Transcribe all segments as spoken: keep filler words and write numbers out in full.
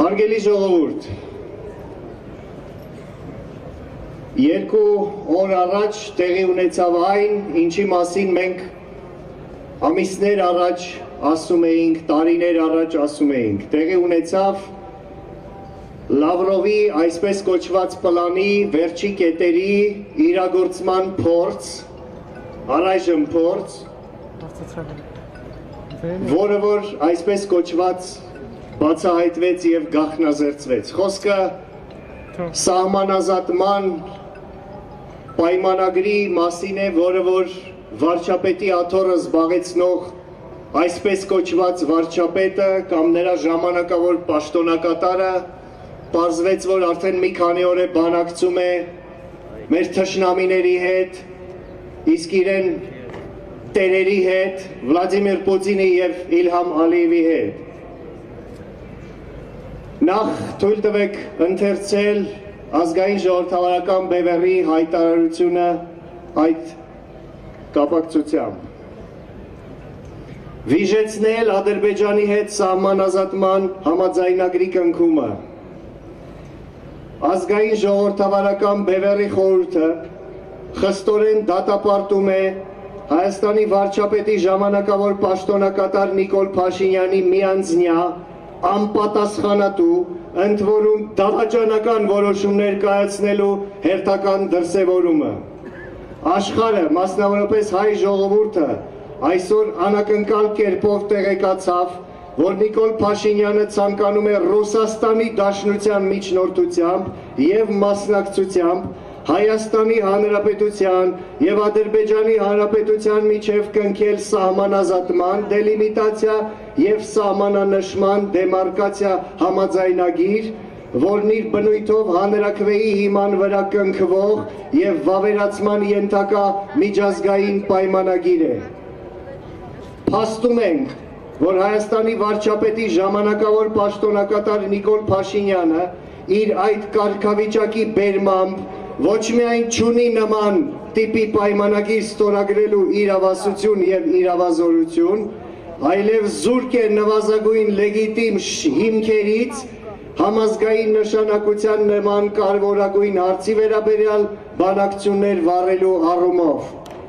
Հարգելի ժողովուրդ, երկու օր առաջ տեղի ունեցավ այն, ինչի մասին մենք ամիսներ առաջ ասում էինք, տարիներ առաջ ասում էինք, տեղի ունեցավ Լավրովի այսպես կոչված պլանի վերջի կետերի իրագործման փորձ, առայժմ փորձ, որը որ այսպես կոչված բացահայտվեց և գաղտնազերծվեց։ Խոսքը սահմանազատման պայմանագրի մասին է, որը որ վարչապետի աթոռը զբաղեցնող այսպես կոչված վարչապետը կամ նրա ժամանակավոր պաշտոնակատարը պարզվեց, որ արդեն մի քանի օր է բանակցում է մեր թշնամիների հետ, իսկ իրեն տերերի հետ, Վլադիմիր Պուտինի և Իլհամ Ալիևի հետ։ Նախ թույլ տվեք ընթերցել ազգային ժողովրդավարական բևեռի հայտարարությունը այդ կապակցությամբ։ Վիժեցնել Ադրբեջանի հետ սահմանազատման համաձայնագրի կնքումը։ Ազգային ժողովրդավարական բևեռի խորհուրդը խստորեն դատապարտում է Հայաստանի վարչապետի ժամանակավոր պաշտոնակատար Նիկոլ Փաշինյանի միանձնյա անպատասխանատու, ընդ որում դավաճանական որոշումներ կայացնելու հերթական դրսևորումը։ Աշխարհը, մասնավորապես հայ ժողովուրդը, այսօր անակնկալ կերպով տեղեկացավ, որ Նիկոլ Փաշինյանը ցանկանում է Ռուսաստանի Դաշնության միջնորդությամբ և մասնակցությամբ Հայաստանի Հանրապետության և Ադրբեջանի Հանրապետության միջև կնքել սահմանազատման, դելիմիտացիա և սահմանանշման դեմարկացիա համաձայնագիր, որն իր բնույթով հանրաքվեի հիման վրա կնքվող և վավերացման ենթակա միջազգային պայմանագիր է։ Փաստում ենք, որ Հայաստանի վարչապետի ժամանակավոր պաշտոնակատար Նիկոլ Փաշինյանը իր այդ կարգավիճակի բերմամբ ոչ միայն չունի նման տիպի պայմանագիր ստորագրելու իրավասություն և իրավազորություն, այլև զուրկ է նվազագույն լեգիտիմ հիմքերից համազգային նշանակության նման կարևորագույն հարցի վերաբերյալ բանակցություններ վարելու առումով։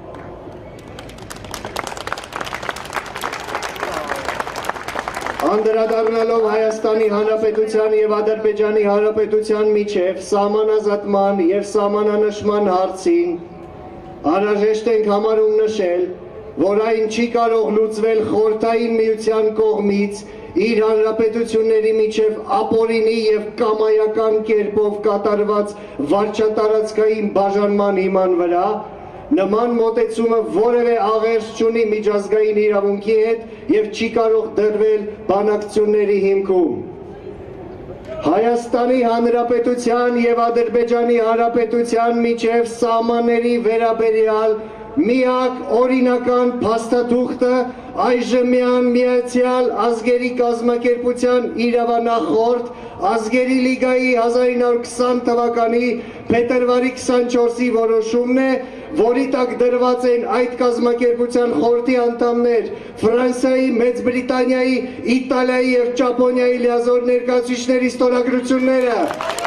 Անդրադառնալով Հայաստանի Հանրապետության և Ադրբեջանի Հանրապետության միջև սահմանազատման և սահմանանշման հարցին, անհրաժեշտ ենք համարում նշել, որ այն չի կարող լուծվել Խորհրդային Միության կողմից իր հանրապետությունների միջև ապօրինի և կամայական կերպով կատարված վարչատարածքային բաժանման հիման վրա, նման մոտեցումը որևէ աղերս չունի միջազգային իրավունքի հետ և չի կարող դրվել բանակցությունների հիմքում։ Հայաստանի Հանրապետության և Ադրբեջանի Հանրապետության միջև սահմանների վերաբերյալ միակ օրինական փաստաթուղթը այժմյան Միացյալ Ազգերի կազմակերպության իրավանախորդ Ազգերի լիգայի հազար ինը հարյուր քսան թվականի փետրվարի քսանչորսի որոշումն է, որի տակ դրված են այդ կազմակերպության խորհրդի անդամներ Ֆրանսիայի, Մեծ Բրիտանիայի, Իտալիայի և Ճապոնիայի լիազոր ներկայացուցիչների ստորագրությունները։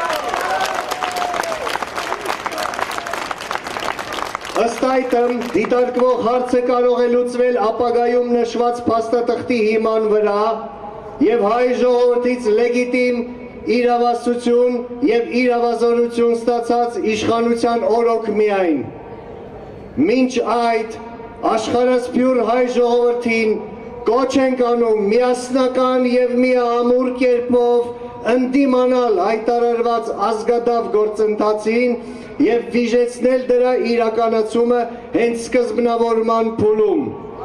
Ըստ այդմ, դիտարկվող հարցը կարող է լուծվել ապագայում նշված փաստաթղթի հիման վրա և հայ ժողովրդից լեգիտիմ իրավասություն և իրավազորություն ստացած իշխանության օրոք միայն։ Մինչ այդ աշխարհասփյուր հայ ժողովրդին կոչ ենք անում միասնական և միամուռ կերպով ընդդիմանալ հայտարարված ազգադավ գործընթացին և վիժեցնել դրա իրականացումը հենց սկզբնավորման փուլում։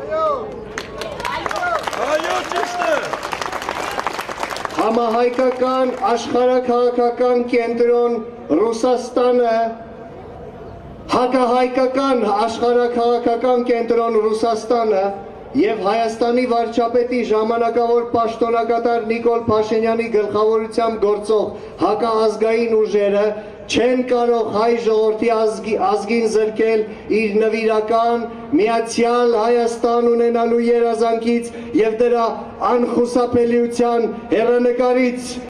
Համահայկական աշխարհաքաղաքական կենտրոն Ռուսաստանը Հակահայկական աշխարհաքաղաքական կենտրոն Ռուսաստանը և Հայաստանի վարչապետի ժամանակավոր պաշտոնակատար Նիկոլ Փաշինյանի գլխավորությամբ գործող հակաազգային ուժերը չեն կարող հայ ժողովրդի ազգին զրկել իր նվիրական միացյալ Հայաստան ունենալու երազանքից և դրա անխուսափելիության հեռանկարից։